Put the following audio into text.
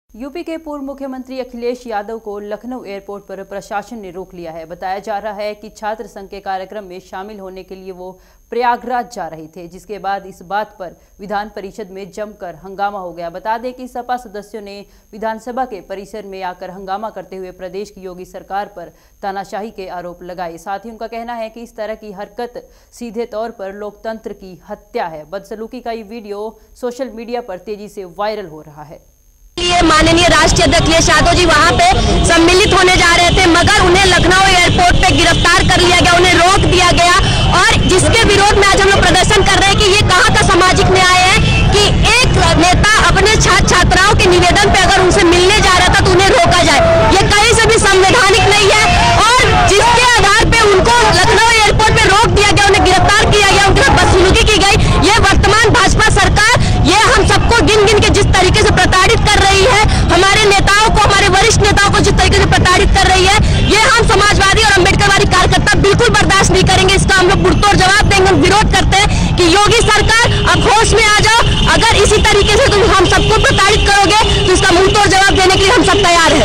UP के पूर्व मुख्यमंत्री अखिलेश यादव को लखनऊ एयरपोर्ट पर प्रशासन ने रोक लिया है। बताया जा रहा है कि छात्र संघ के कार्यक्रम में शामिल होने के लिए वो प्रयागराज जा रहे थे, जिसके बाद इस बात पर विधान परिषद में जमकर हंगामा हो गया। बता दें कि सपा सदस्यों ने विधानसभा के परिसर में आकर हंगामा करते हुए प्रदेश की योगी सरकार पर तानाशाही के आरोप लगाए। साथ ही उनका कहना है कि इस तरह की हरकत सीधे तौर पर लोकतंत्र की हत्या है। बदसलूकी का ये वीडियो सोशल मीडिया पर तेजी से वायरल हो रहा है। माननीय राष्ट्रीय अध्यक्ष अखिलेश यादव जी वहां पे सम्मिलित होने जा रहे थे, मगर उन्हें लखनऊ एयरपोर्ट पे गिरफ्तार कर लिया गया, उन्हें रोक दिया गया। और जिसके विरोध में आज हम लोग प्रदर्शन कर रहे हैं कि ये कहां का सामाजिक न्याय है कि एक नेता अपने छात्र छात्राओं के निवेदन पे अगर उनसे मिलने जा रहा था तो उन्हें रोका जाए। ये कहीं से भी संवैधानिक नहीं है। और जिसके आधार पे उनको लखनऊ एयरपोर्ट पे रोक दिया गया, उन्हें गिरफ्तार किया गया, उनके साथ बदसलूकी की गई। ये वर्तमान भाजपा सरकार ये हम सबको गिन गिन के जिस तरीके से प्रताड़ित कर रही है, हमारे नेताओं को, हमारे वरिष्ठ नेताओं को जिस तरीके से प्रताड़ित कर रही है, ये हम समाजवादी और अम्बेडकरवादी कार्यकर्ता बिल्कुल बर्दाश्त नहीं करेंगे। इसका हम लोग मुंहतोड़ जवाब देंगे। हम विरोध करते हैं कि योगी सरकार अब होश में आ जाओ। अगर इसी तरीके से तुम हम सबको प्रताड़ित करोगे तो इसका मुंहतोड़ जवाब देने के लिए हम सब तैयार हैं।